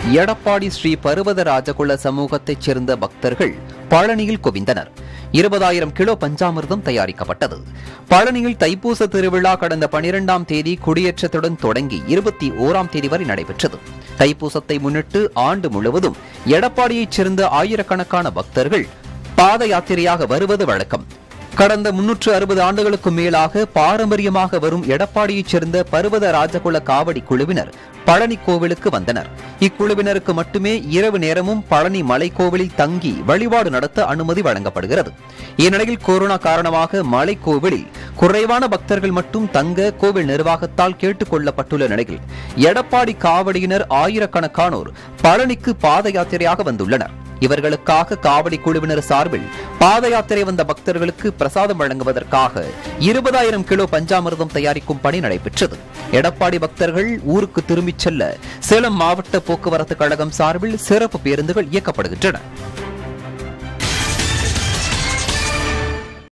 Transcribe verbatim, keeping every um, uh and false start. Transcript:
எடப்பாடி ஸ்ரீ பர்வதராஜகுல சமூகத்தைச் சேர்ந்த பக்தர்கள் பழனியில் குவிந்தனர். இருபதாயிரம் கிலோ பஞ்சாமிர்தம் தயாரிக்கப்பட்டது. பழனியில் தைப்பூச திருவிழா கடந்த பனிரெண்டாம் தேதி கொடியேற்றத்துடன் தொடங்கி இருபத்தி ஓராம் தேதி வரை நடைபெற்றது. தைப்பூசத்தை முன்னிட்டு ஆண்டு முழுவதும் எடப்பாடியைச் சேர்ந்த ஆயிரக்கணக்கான பக்தர்கள் பாத யாத்திரையாக வருவது வழக்கம். கடந்த முன்னூற்று அறுபது ஆண்டுகளுக்கு மேலாக பாரம்பரியமாக வரும் எடப்பாடியைச் சேர்ந்த பர்வத ராஜகுல காவடி குழுவினர் பழனி கோவிலுக்கு வந்தனர். இக்குழுவினருக்கு மட்டுமே இரவு நேரமும் பழனி மலை கோவிலில் தங்கி வழிபாடு நடத்த அனுமதி வழங்கப்படுகிறது. இந்நிலையில் கொரோனா காரணமாக மலை கோவிலில் குறைவான பக்தர்கள் மட்டும் தங்க கோவில் நிர்வாகத்தால் கேட்டுக் கொள்ளப்பட்டுள்ள நிலையில் எடப்பாடி காவடியினர் ஆயிரக்கணக்கானோர் பழனிக்கு பாத யாத்திரையாக வந்துள்ளனர். இவர்களுக்காக காவடி குழுவினர் சார்பில் பாத யாத்திரை வந்த பக்தர்களுக்கு பிரசாதம் வழங்குவதற்காக இருபதாயிரம் கிலோ பஞ்சாமிர்தம் தயாரிக்கும் பணி நடைபெற்றது. எடப்பாடி பக்தர்கள் ஊருக்கு திரும்பிச் செல்ல சேலம் மாவட்ட போக்குவரத்து கழகம் சார்பில் சிறப்பு பேருந்துகள் இயக்கப்படுகின்றன.